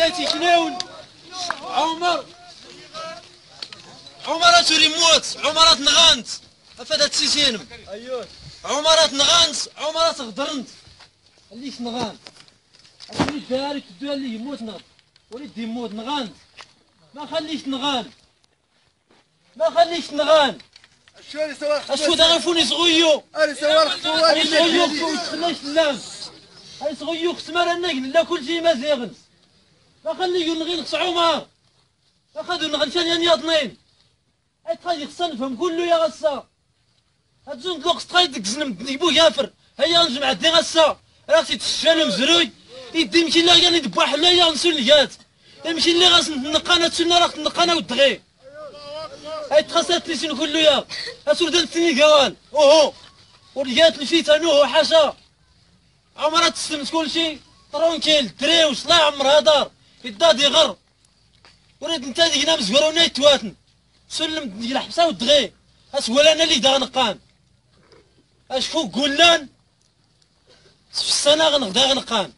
وليتي شناون عمر تولي موت عمرات نغانت افادت سيسينم ايوه عمرات نغانت عمرات غدرنت الليش نغانت اللي دارك تدوى اللي يموت نغد وليد يموت نغانت ما خليش نغان اشو تعرفوني صغيو انا صغيو تخليش اللام انا صغيو خسمر النقل لا كل شيء مزيغن ما خليو نغين عمر ما خدو نغنشان ينياضنين اي تخلي خصنفهم كله يا غسا هتزون تلوقس تخيدك زنم نجيبو يافر هيا نجمع دي غسا راسي تشالو مزروي يدي مشي لا يعني دباح لا يا نسوليات يمشي اللي غاس نقانا تسولنا راك نقانا ودغي هاي تخسرت لي شنو كله يا اسولدان تني قوال اوهو ورجات الفيتانو حاشا عمرها تسلمت كل شيء طرونكيل دري وصلاح عمر هدار يدادي غر وريد انت ديك نام زورونا يتواتن سلم ديك الحبسه ودغي اسول انا اللي دا نقان اش فوق قولان في السنه غنغدا غنقان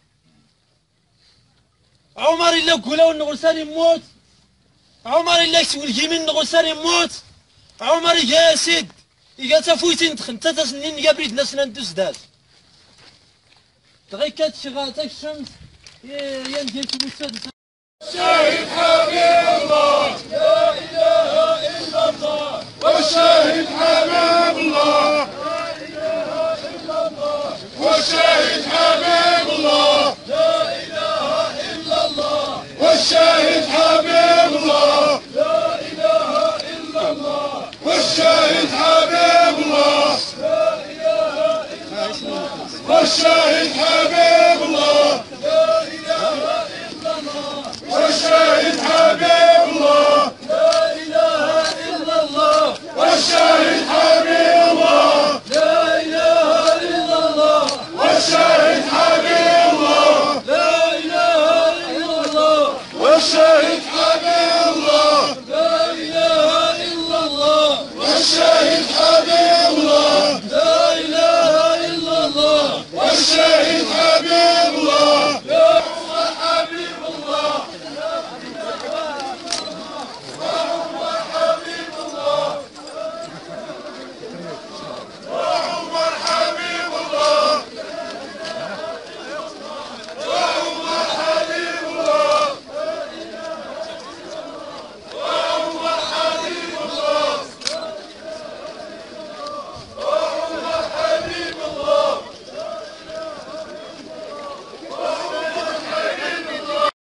عمر الا قولاو النغلسان يموت عمر الا يسول اليمين النغلسان يموت عمر يا سيد يا تفويتين انت تسنين يا بريد ناسنا ندوز داز دغيا كتشغل تاك الشمس يا ندير تبوسات الشاهد حبيب الله لا اله الا الله والشاهد حبيب الله لا اله الا الله والشاهد حبيب الله لا اله الا الله والشاهد حبيب الله لا اله الا الله والشاهد حبيب الله لا اله الا الله والشاهد حبيب الله لا اله الا الله والشاهد حبيب الله لا اله الا الله والشاهد حبيب الله لا اله الا الله والشاهد حبيب الله لا اله الا الله والشاهد